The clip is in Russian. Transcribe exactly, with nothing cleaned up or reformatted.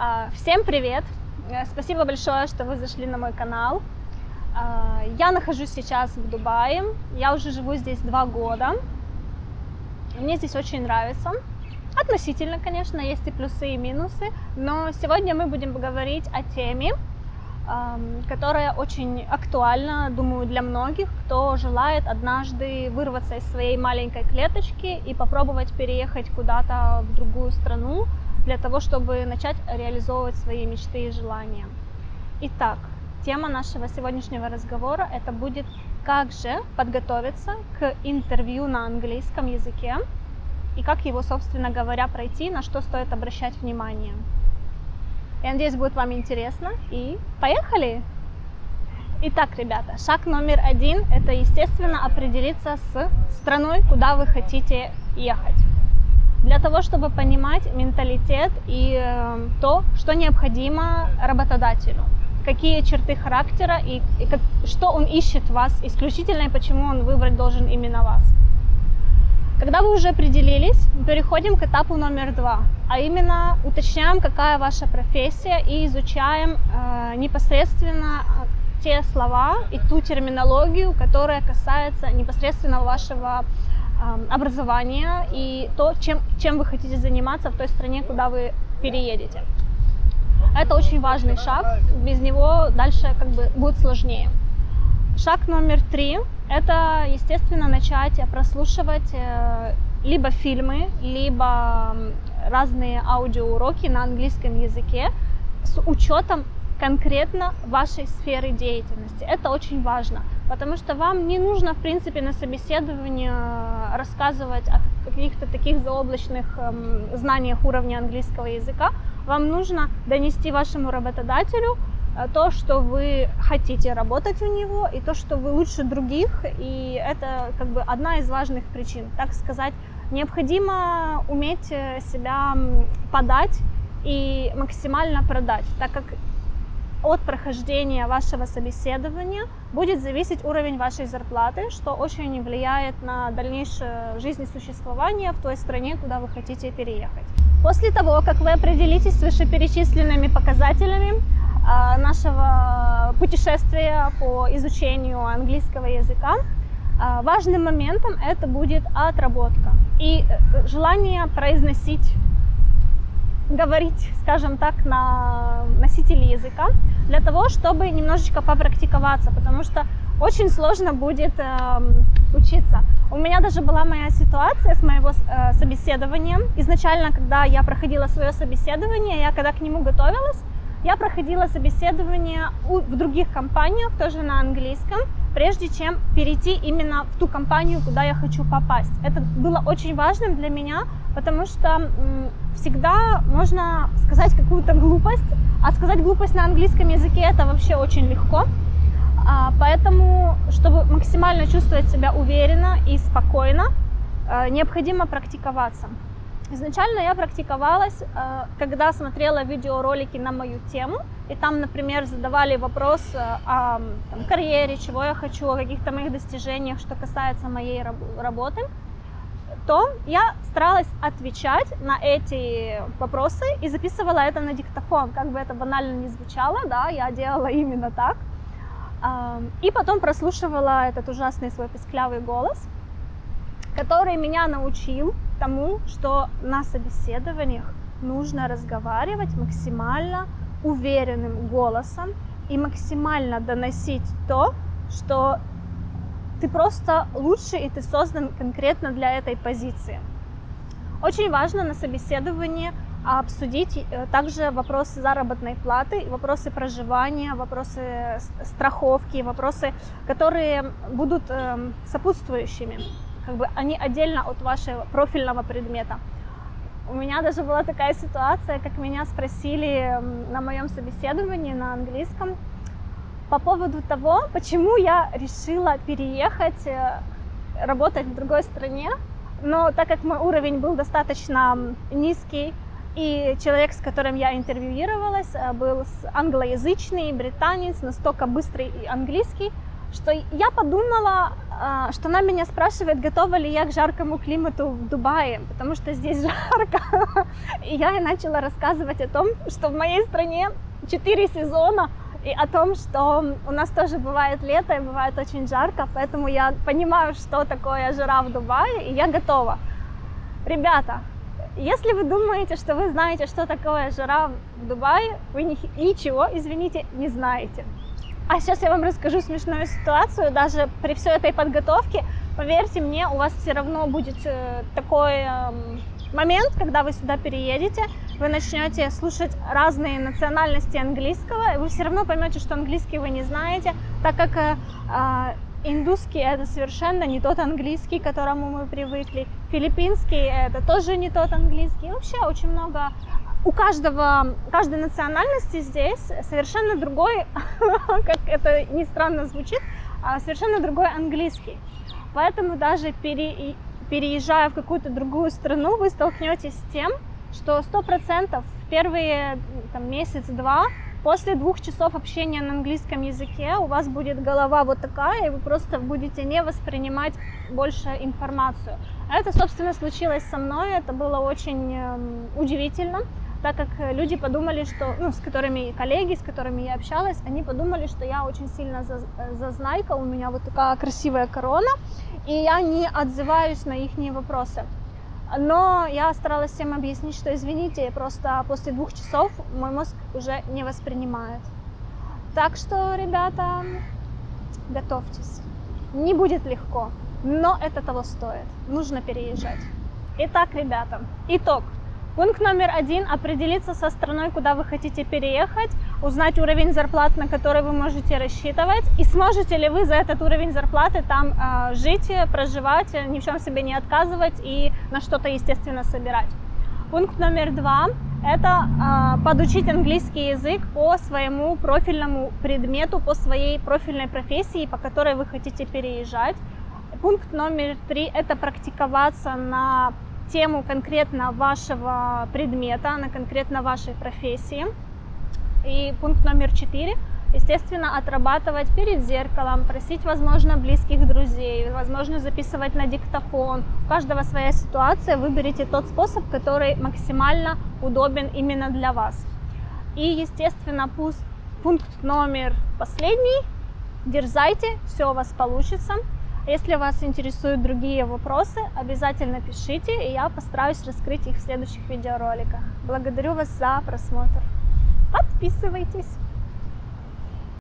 Всем привет! Спасибо большое, что вы зашли на мой канал. Я нахожусь сейчас в Дубае. Я уже живу здесь два года. Мне здесь очень нравится. Относительно, конечно, есть и плюсы, и минусы. Но сегодня мы будем говорить о теме, которая очень актуальна, думаю, для многих, кто желает однажды вырваться из своей маленькой клеточки и попробовать переехать куда-то в другую страну, для того, чтобы начать реализовывать свои мечты и желания. Итак, тема нашего сегодняшнего разговора это будет, как же подготовиться к интервью на английском языке и как его, собственно говоря, пройти, на что стоит обращать внимание. Я надеюсь, будет вам интересно, и поехали! Итак, ребята, шаг номер один – это, естественно, определиться с страной, куда вы хотите ехать. Для того, чтобы понимать менталитет и э, то, что необходимо работодателю, какие черты характера и, и как, что он ищет в вас исключительно и почему он выбрать должен именно вас. Когда вы уже определились, переходим к этапу номер два, а именно уточняем, какая ваша профессия, и изучаем э, непосредственно те слова и ту терминологию, которая касается непосредственно вашего образования и то, чем, чем вы хотите заниматься в той стране, куда вы переедете. Это очень важный шаг, без него дальше как бы будет сложнее. Шаг номер три – это, естественно, начать прослушивать либо фильмы, либо разные аудиоуроки на английском языке с учетом конкретно вашей сферы деятельности. Это очень важно, потому что вам не нужно, в принципе, на собеседовании рассказывать о каких-то таких заоблачных эм, знаниях уровня английского языка. Вам нужно донести вашему работодателю то, что вы хотите работать у него, и то, что вы лучше других, и это как бы одна из важных причин. Так сказать, необходимо уметь себя подать и максимально продать, так как от прохождения вашего собеседования будет зависеть уровень вашей зарплаты, что очень влияет на дальнейшее жизнесуществование в той стране, куда вы хотите переехать. После того, как вы определитесь с вышеперечисленными показателями э, нашего путешествия по изучению английского языка, э, важным моментом это будет отработка и желание произносить, говорить, скажем так, на носителе языка, для того, чтобы немножечко попрактиковаться, потому что очень сложно будет э, учиться. У меня даже была моя ситуация с моего э, собеседования. Изначально, когда я проходила свое собеседование, я когда к нему готовилась, я проходила собеседование у, в других компаниях, тоже на английском, прежде чем перейти именно в ту компанию, куда я хочу попасть. Это было очень важным для меня, потому что м, всегда можно сказать какую-то глупость, а сказать глупость на английском языке это вообще очень легко. А, поэтому, чтобы максимально чувствовать себя уверенно и спокойно, э, необходимо практиковаться. Изначально я практиковалась, э, когда смотрела видеоролики на мою тему, и там, например, задавали вопрос о там, карьере, чего я хочу, о каких-то моих достижениях, что касается моей раб работы, то я старалась отвечать на эти вопросы и записывала это на диктофон. Как бы это банально не звучало, да, я делала именно так. И потом прослушивала этот ужасный свой писклявый голос, который меня научил тому, что на собеседованиях нужно разговаривать максимально уверенным голосом и максимально доносить то, что ты просто лучше и ты создан конкретно для этой позиции. Очень важно на собеседовании обсудить также вопросы заработной платы, вопросы проживания, вопросы страховки, вопросы, которые будут сопутствующими, как бы они отдельно от вашего профильного предмета. У меня даже была такая ситуация, как меня спросили на моем собеседовании на английском по поводу того, почему я решила переехать, работать в другой стране, но так как мой уровень был достаточно низкий, и человек, с которым я интервьюировалась, был англоязычный британец, настолько быстрый и английский, что я подумала, что она меня спрашивает, готова ли я к жаркому климату в Дубае, потому что здесь жарко. И я ей начала рассказывать о том, что в моей стране четыре сезона, и о том, что у нас тоже бывает лето и бывает очень жарко, поэтому я понимаю, что такое жара в Дубае, и я готова. Ребята, если вы думаете, что вы знаете, что такое жара в Дубае, вы ничего, извините, не знаете. А сейчас я вам расскажу смешную ситуацию. Даже при всей этой подготовке, поверьте мне, у вас все равно будет такой момент, когда вы сюда переедете, вы начнете слушать разные национальности английского, и вы все равно поймете, что английский вы не знаете, так как э, индусский это совершенно не тот английский, к которому мы привыкли, филиппинский это тоже не тот английский. И вообще очень много, у каждого, каждой национальности здесь совершенно другой, как это ни странно звучит, совершенно другой английский. Поэтому даже пере, переезжая в какую-то другую страну, вы столкнетесь с тем, что сто процентов в первые там, месяц-два после двух часов общения на английском языке у вас будет голова вот такая, и вы просто будете не воспринимать больше информацию. Это, собственно, случилось со мной, это было очень э, удивительно, так как люди подумали, что, ну, с которыми, коллеги, с которыми я общалась, они подумали, что я очень сильно зазнайка, у меня вот такая красивая корона, и я не отзываюсь на их вопросы. Но я старалась всем объяснить, что, извините, просто после двух часов мой мозг уже не воспринимает. Так что, ребята, готовьтесь. Не будет легко, но это того стоит. Нужно переезжать. Итак, ребята, итог. Пункт номер один – определиться со страной, куда вы хотите переехать, узнать уровень зарплат, на который вы можете рассчитывать, и сможете ли вы за этот уровень зарплаты там э, жить, проживать, ни в чем себе не отказывать и на что-то, естественно, собирать. Пункт номер два – это э, подучить английский язык по своему профильному предмету, по своей профильной профессии, по которой вы хотите переезжать. Пункт номер три – это практиковаться на тему конкретно вашего предмета, на конкретно вашей профессии. И пункт номер четыре, естественно, отрабатывать перед зеркалом, просить, возможно, близких друзей, возможно, записывать на диктофон. У каждого своя ситуация, выберите тот способ, который максимально удобен именно для вас. И, естественно, пункт номер последний, дерзайте, все у вас получится. Если вас интересуют другие вопросы, обязательно пишите, и я постараюсь раскрыть их в следующих видеороликах. Благодарю вас за просмотр. Подписывайтесь!